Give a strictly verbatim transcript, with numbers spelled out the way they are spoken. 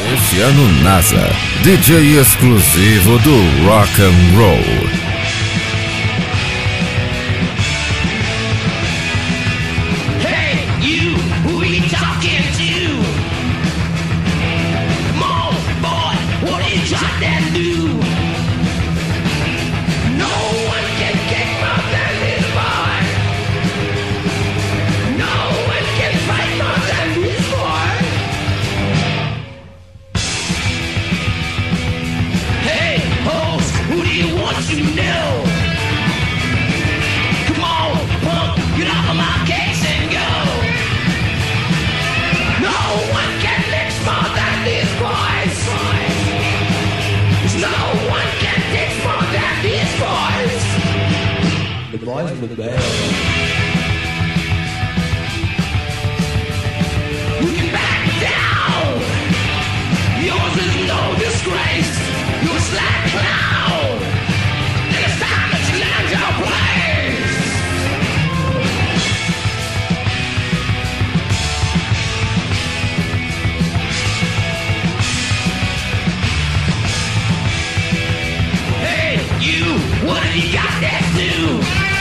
Luciano Nasa, D J exclusivo do Rock and Roll. Boys with the band. You can back down. Yours is no disgrace. You're a slack clown. And it's time that you land your place. Hey, you, what have you got that to?